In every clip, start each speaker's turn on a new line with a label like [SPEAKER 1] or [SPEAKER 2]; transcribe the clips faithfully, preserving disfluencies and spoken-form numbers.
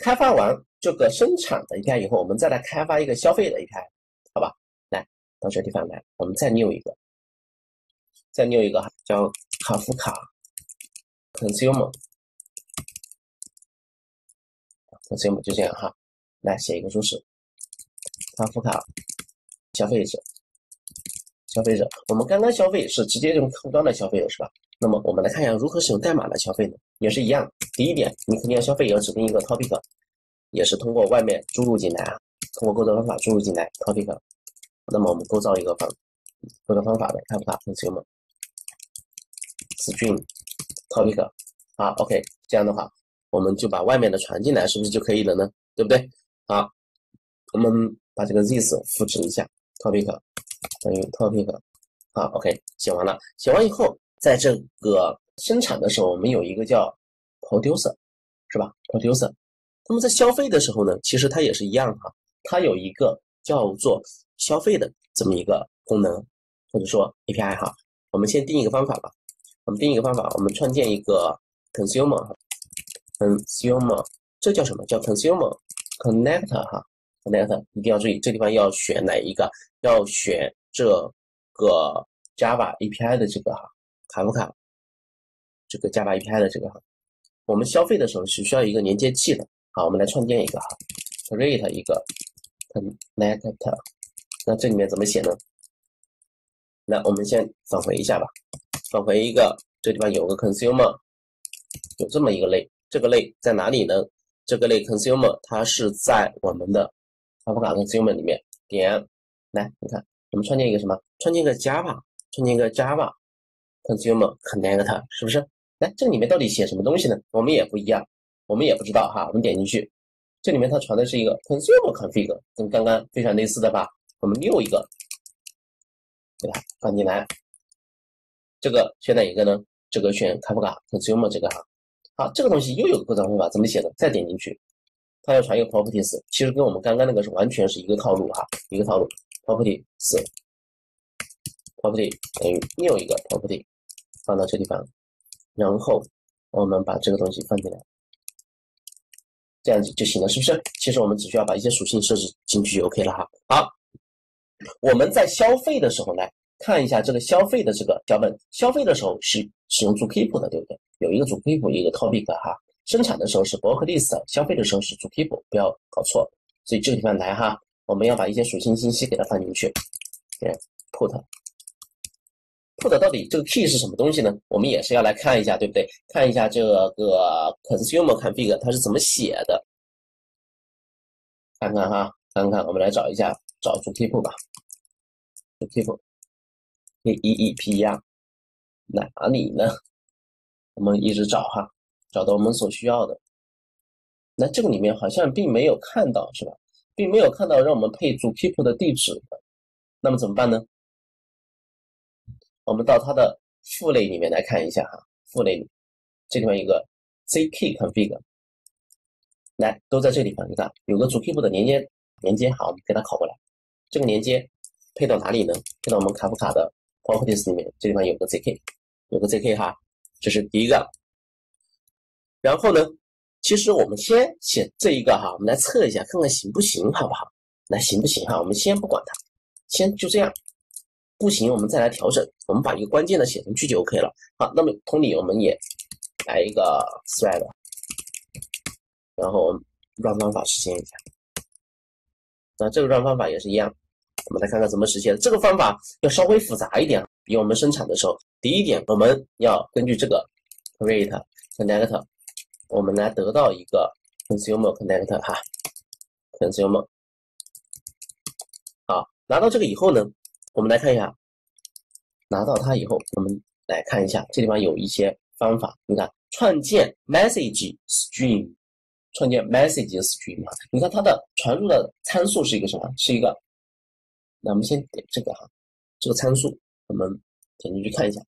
[SPEAKER 1] 开发完这个生产的 A P I 以后，我们再来开发一个消费的 A P I， 好吧？来到这地方来，我们再 new 一个，再 new 一个叫卡夫卡 consumer consumer 就这样哈，来写一个注释，卡夫卡消费者。消费者，我们刚刚消费是直接用客户端的消费的是吧？那么我们来看一下如何使用代码来消费呢？也是一样，第一点，你肯定要消费，要指定一个 topic， 也是通过外面注入进来啊，通过构造方法注入进来 topic。那么我们构造一个方构造方法的开发 consumer string topic， 好 ，OK， 这样的话，我们就把外面的传进来，是不是就可以了呢？对不对？好，我们把这个 this 复制一下 topic。等于 topic， 好 ，OK， 写完了。写完以后，在这个生产的时候，我们有一个叫 producer， 是吧 ？producer。那么在消费的时候呢，其实它也是一样哈，它有一个叫做消费的这么一个功能，或者说 A P I 哈。我们先定一个方法吧。我们定一个方法，我们创建一个 consumer consumer， 这叫什么？叫 consumer connector 哈。connector 一定要注意，这地方要选哪一个？要选这个 Java A P I 的这个哈，卡夫卡这个 Java A P I 的这个哈，我们消费的时候是需要一个连接器的。好，我们来创建一个哈 ，create 一个 connector。那这里面怎么写呢？那我们先返回一下吧，返回一个，这地方有个 consumer， 有这么一个类，这个类在哪里呢？这个类 consumer 它是在我们的卡夫卡 consumer 里面点。来，你看，我们创建一个什么？创建一个 Java， 创建一个 Java Consumer Connector， 是不是？来，这里面到底写什么东西呢？我们也不一样，我们也不知道哈。我们点进去，这里面它传的是一个 Consumer Config， 跟刚刚非常类似的吧？我们又一个，给它放进来。这个选哪一个呢？这个选卡夫卡 Consumer 这个哈。好，这个东西又有个构造方法，怎么写的？再点进去，它要传一个 properties， 其实跟我们刚刚那个是完全是一个套路哈，一个套路。property 是 property 等于 new 一个 property 放到这地方，然后我们把这个东西放进来，这样子就行了，是不是？其实我们只需要把一些属性设置进去就 OK 了哈。好，我们在消费的时候呢，看一下这个消费的这个脚本，消费的时候是使用 zookeeper 的，对不对？有一个 zookeeper， 一个 topic 哈。生产的时候是 bulk list， 消费的时候是 zookeeper， 不要搞错。所以这个地方来哈。我们要把一些属性信息给它放进去，对 ，put put 到底这个 key 是什么东西呢？我们也是要来看一下，对不对？看一下这个 consumer config 它是怎么写的，看看哈，看看，我们来找一下，找 zookeeper 吧 ，zookeeper k e e p 呀，哪里呢？我们一直找哈，找到我们所需要的。那这个里面好像并没有看到，是吧？并没有看到让我们配 zookeeper 的地址的，那么怎么办呢？我们到它的父类里面来看一下哈，父类里这地方有一个 zk config， 来都在这地方，你看有个 zookeeper 的连接连接，好，我们给它拷过来，这个连接配到哪里呢？配到我们卡夫卡的 properties 里面，这地方有个 zk， 有个 zk 哈，这是第一个。然后呢？其实我们先写这一个哈，我们来测一下，看看行不行，好不好？来，行不行哈？我们先不管它，先就这样。不行，我们再来调整。我们把一个关键的写进去就 OK 了。好，那么同理，我们也来一个 thread， 然后我们 run 方法实现一下。那这个 run 方法也是一样，我们来看看怎么实现。这个方法要稍微复杂一点，比我们生产的时候。第一点，我们要根据这个 create connector。我们来得到一个 consumer connector 哈 ，consumer， 好，拿到这个以后呢，我们来看一下，拿到它以后，我们来看一下，这地方有一些方法，你看，创建 message stream， 创建 message stream， 你看它的传入的参数是一个什么？是一个，那我们先点这个哈，这个参数，我们点进去看一下，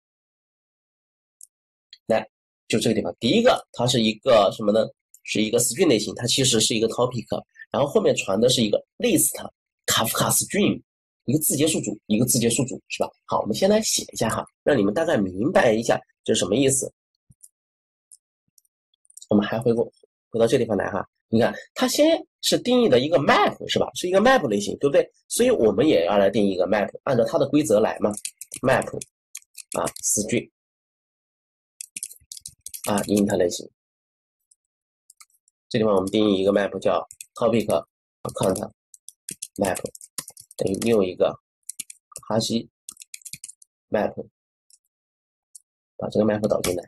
[SPEAKER 1] 来。就这个地方，第一个它是一个什么呢？是一个 string 类型，它其实是一个 topic， 然后后面传的是一个 list， 卡夫卡 string， 一个字节数组，一个字节数组，是吧？好，我们先来写一下哈，让你们大概明白一下这是什么意思。我们还回过回到这地方来哈， 你看，它先是定义的一个 map 是吧？是一个 map 类型，对不对？所以我们也要来定义一个 map，按照它的规则来嘛。map 啊 string 啊 int 类型，这地方我们定义一个 map 叫 topic account map 等于另一个哈希 map， 把这个 map 导进来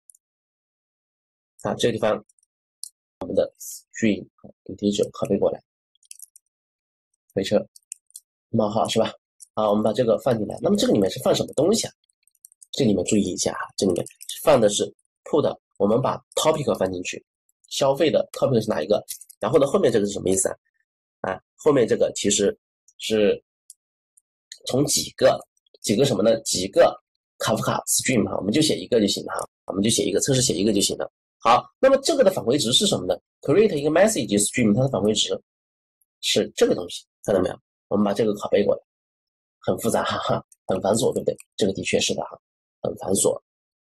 [SPEAKER 1] 啊，这个地方我们的 string integer copy 过来，回车冒号是吧？好，我们把这个放进来。那么这个里面是放什么东西啊？这里面注意一下哈，这里面放的是 put， 我们把 topic 放进去，消费的 topic 是哪一个？然后呢，后面这个是什么意思啊？啊，后面这个其实是从几个几个什么呢？几个 Kafka stream 哈，我们就写一个就行了哈，我们就写一个，测试写一个就行了。好，那么这个的返回值是什么呢 ？create 一个 message stream， 它的返回值是这个东西，看到没有？我们把这个拷贝过来，很复杂哈哈，很繁琐，对不对？这个的确是的哈。很繁琐，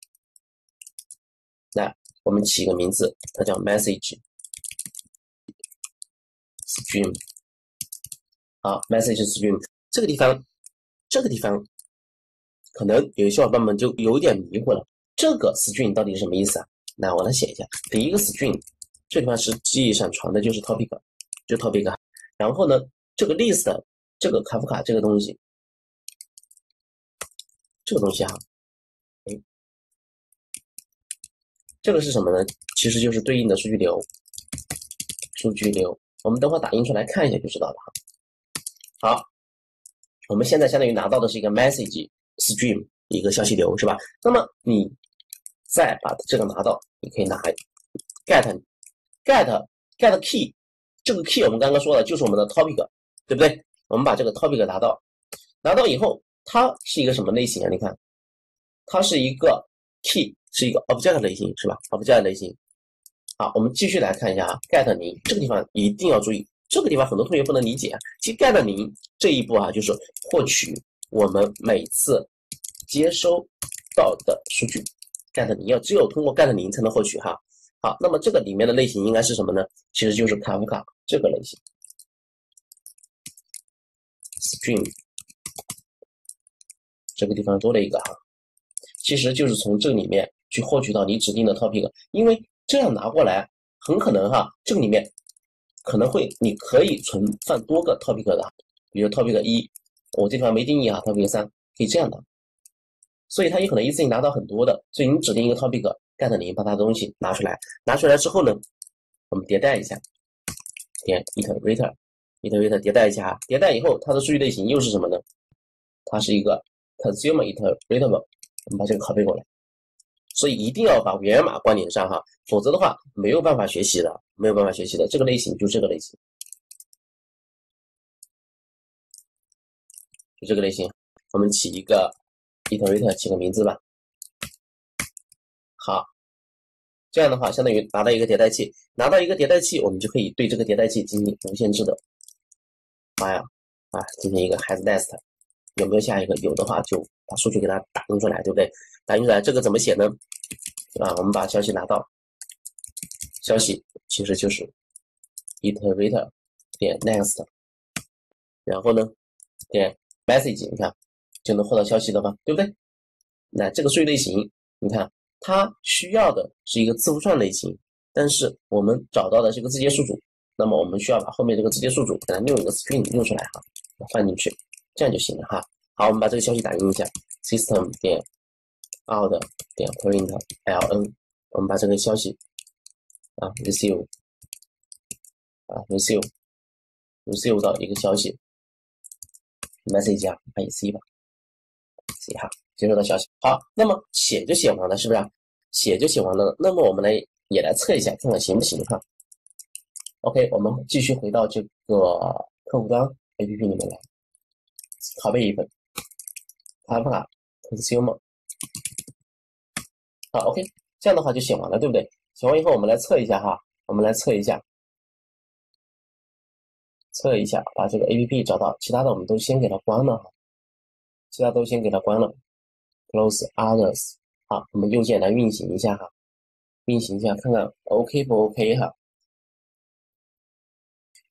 [SPEAKER 1] 来，我们起一个名字，它叫 message stream。好 ，message stream 这个地方，这个地方可能有些小伙伴们就有点迷糊了，这个 string 到底是什么意思啊？那我来写一下，第一个 string 这地方是记忆上传的就是 topic， 就 topic， 然后呢，这个 list 这个卡夫卡这个东西，这个东西哈。这个是什么呢？其实就是对应的数据流，数据流，我们等会打印出来看一下就知道了哈。好，我们现在相当于拿到的是一个 message stream 一个消息流是吧？那么你再把这个拿到，你可以拿 get get get key， 这个 key 我们刚刚说了就是我们的 topic， 对不对？我们把这个 topic 拿到，拿到以后，它是一个什么类型啊？你看，它是一个 key。是一个 object 类型是吧 ？object 类型。好，我们继续来看一下啊 ，get 零这个地方一定要注意，这个地方很多同学不能理解啊。其实 get 零这一步啊，就是获取我们每次接收到的数据。get 零要只有通过 get 零才能获取哈。好，那么这个里面的类型应该是什么呢？其实就是卡夫卡这个类型 ，stream 这个地方多了一个哈，其实就是从这里面。去获取到你指定的 topic， 因为这样拿过来，很可能哈，这个里面可能会你可以存放多个 topic 的，比如 topic 一，我这地方没定义啊 ，topic 三可以这样的，所以它有可能一次性拿到很多的，所以你指定一个 topic get 零，把它的东西拿出来，拿出来之后呢，我们迭代一下，点 iterator iterator 迭代一下，迭代以后它的数据类型又是什么呢？它是一个 consumer iteratable， 我们把这个拷贝过来。所以一定要把源码关联上哈，否则的话没有办法学习的，没有办法学习的。这个类型就这个类型，就这个类型，我们起一个 iterator 起个名字吧。好，这样的话相当于拿到一个迭代器，拿到一个迭代器，我们就可以对这个迭代器进行无限制的发呀啊，进行一个 has nest， 有没有下一个？有的话就把数据给它打印出来，对不对？打印出来这个怎么写呢？啊，我们把消息拿到，消息其实就是 iterator 点 next， 然后呢点 message， 你看就能获得消息了吧，对不对？那这个数据类型，你看它需要的是一个字符串类型，但是我们找到的是一个字节数组，那么我们需要把后面这个字节数组给它用一个 string 用出来哈，放进去，这样就行了哈。好，我们把这个消息打印一下 ，system 点 out 点 print ln， 我们把这个消息啊 receive 啊 receive receive 到一个消息 message 啊，按 C 吧 ，C 哈，接收到消息。好，那么写就写完了，是不是？写就写完了，那么我们来也来测一下，看看行不行哈。OK， 我们继续回到这个客户端 A P P 里面来，拷贝一份 Kafka consumer。好 ，OK， 这样的话就写完了，对不对？写完以后，我们来测一下哈，我们来测一下，测一下，把这个 A P P 找到，其他的我们都先给它关了哈，其他都先给它关了 ，Close Others。好，我们右键来运行一下哈，运行一下看看 OK 不 OK 哈。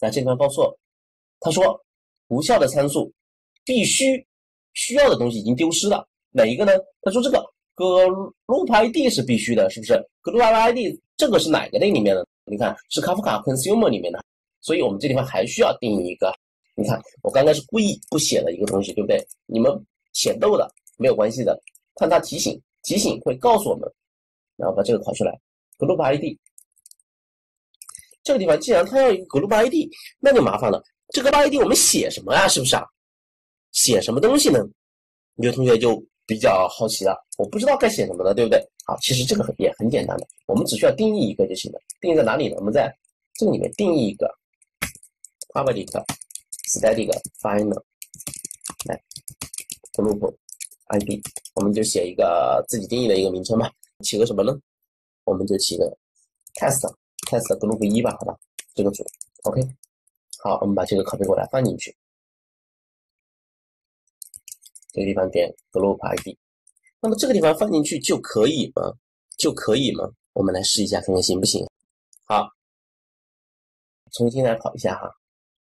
[SPEAKER 1] 那这地方报错，他说无效的参数必须需要的东西已经丢失了，哪一个呢？他说这个 group I D 是必须的，是不是 ？group I D 这个是哪个类里面的？你看是 Kafka Consumer 里面的，所以我们这地方还需要定义一个。你看我刚才是故意不写的一个东西，对不对？你们写漏的没有关系的，看它提醒，提醒会告诉我们，然后把这个考出来 group I D。这个地方既然它要一个 group I D， 那就麻烦了。这个 I D 我们写什么啊？是不是啊？写什么东西呢？有的同学就比较好奇了，我不知道该写什么了，对不对？好，其实这个也很简单的，我们只需要定义一个就行了。定义在哪里呢？我们在这个里面定义一个 public static final 来 group I D， 我们就写一个自己定义的一个名称吧，起个什么呢？我们就起个 test test group 一吧，好吧，这个组 OK。好，我们把这个 copy 过来放进去，这个地方点 group I D。那么这个地方放进去就可以吗？就可以吗？我们来试一下，看看行不行。好，重新来跑一下哈，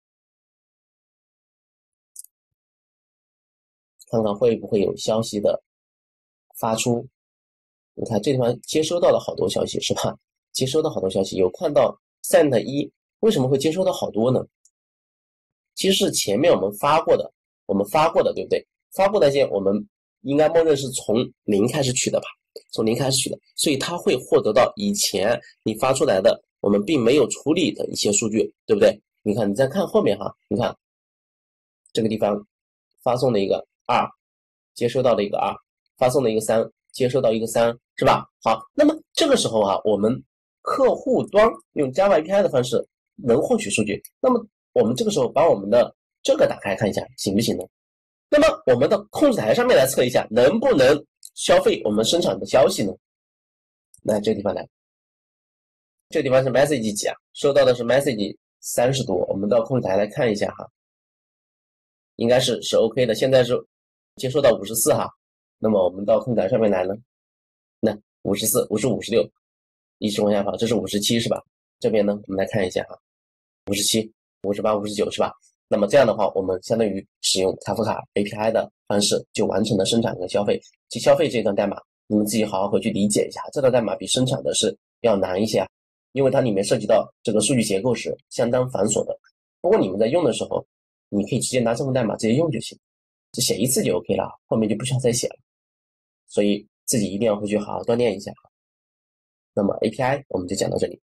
[SPEAKER 1] 看看会不会有消息的发出。你看这地方接收到了好多消息，是吧？接收到好多消息，有看到 send 一，为什么会接收到好多呢？其实是前面我们发过的，我们发过的，对不对？发过那些我们应该默认是从零开始取的吧，从零开始取的，所以它会获得到以前你发出来的我们并没有处理的一些数据，对不对？你看，你再看后面哈，你看这个地方发送的一个二，接收到的一个二，发送的一个三，接收到一个三，是吧？好，那么这个时候啊，我们客户端用 Java A P I 的方式能获取数据，那么我们这个时候把我们的这个打开看一下，行不行呢？那么我们的控制台上面来测一下，能不能消费我们生产的消息呢？来这个地方来，这个地方是 message 几啊？收到的是 message 三十多，我们到控制台来看一下哈，应该是是 OK 的。现在是接收到五十四哈，那么我们到控制台上面来呢，那五十四、五十五、五十六，一直往下跑，这是五十七是吧？这边呢，我们来看一下哈，五十七、五十八、五十九是吧？那么这样的话，我们相当于使用卡夫卡 A P I 的方式就完成了生产跟消费。其消费这段代码，你们自己好好回去理解一下，这段代码比生产的是要难一些啊，因为它里面涉及到这个数据结构是相当繁琐的。不过你们在用的时候，你可以直接拿这份代码直接用就行，就写一次就 OK 了，后面就不需要再写了。所以自己一定要回去好好锻炼一下。那么 A P I 我们就讲到这里。